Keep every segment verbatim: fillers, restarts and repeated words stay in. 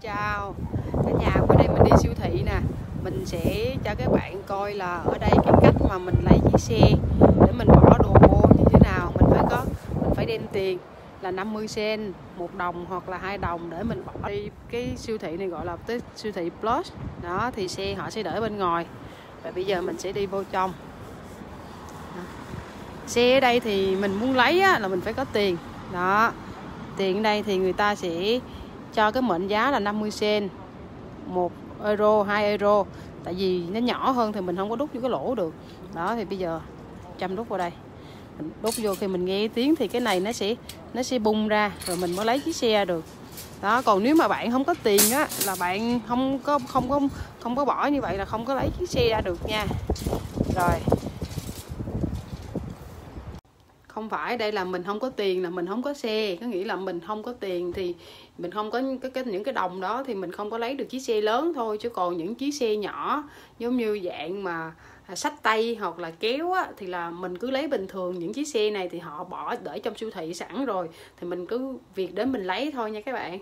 chào cả nhà. Bữa nay mình đi siêu thị nè. Mình sẽ cho các bạn coi là ở đây cái cách mà mình lấy chiếc xe để mình bỏ đồ vô như thế nào. Mình phải có mình phải đem tiền là năm mươi sen, một đồng hoặc là hai đồng để mình bỏ đi. Cái siêu thị này gọi là cái siêu thị Plus. Đó thì xe họ sẽ để bên ngoài. Và bây giờ mình sẽ đi vô trong. Đó. Xe ở đây thì mình muốn lấy á, là mình phải có tiền. Đó. Tiền ở đây thì người ta sẽ cho cái mệnh giá là năm mươi sen, một euro, hai euro. Tại vì nó nhỏ hơn thì mình không có đút vô cái lỗ được. Đó thì bây giờ chăm đút vào đây. Mình đút vô, khi mình nghe tiếng thì cái này nó sẽ nó sẽ bung ra rồi mình mới lấy chiếc xe được. Đó, còn nếu mà bạn không có tiền á là bạn không có không có không có bỏ như vậy là không có lấy chiếc xe ra được nha. Rồi. Không phải đây là mình không có tiền là mình không có xe, có nghĩa là mình không có tiền thì mình không có cái, cái những cái đồng đó thì mình không có lấy được chiếc xe lớn thôi, chứ còn những chiếc xe nhỏ giống như dạng mà xách tay hoặc là kéo á, thì là mình cứ lấy bình thường. Những chiếc xe này thì họ bỏ để trong siêu thị sẵn rồi thì mình cứ việc đến mình lấy thôi nha các bạn.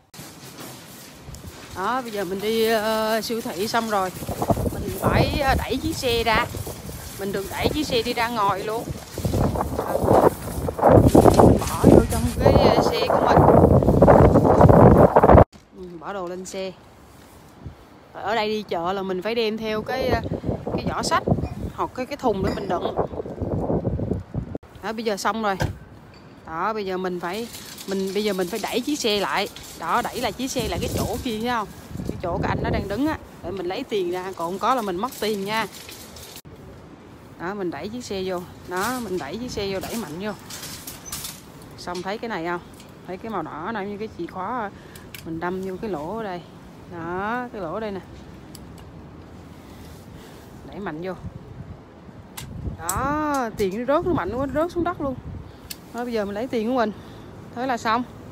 Đó, bây giờ mình đi uh, siêu thị xong rồi mình phải đẩy chiếc xe ra, mình đừng đẩy chiếc xe đi ra ngoài luôn. Mình bỏ vô trong cái xe của mình, mình bỏ đồ lên xe. Ở đây đi chợ là mình phải đem theo cái cái giỏ xách hoặc cái cái thùng để mình đựng. Đó, bây giờ xong rồi. Đó, bây giờ mình phải mình bây giờ mình phải đẩy chiếc xe lại. Đó, đẩy lại chiếc xe lại cái chỗ kia thấy không? Cái chỗ cái anh nó đang đứng á, để mình lấy tiền ra, còn không có là mình mất tiền nha. Đó, mình đẩy chiếc xe vô. Đó, mình đẩy chiếc xe vô, đẩy mạnh vô. Xong thấy cái này không? Thấy cái màu đỏ này như cái chìa khóa, mình đâm vô cái lỗ ở đây. Đó, cái lỗ ở đây nè. Đẩy mạnh vô. Đó, tiền nó rớt, nó mạnh quá, nó rớt xuống đất luôn. Đó, bây giờ mình lấy tiền của mình. Thế là xong.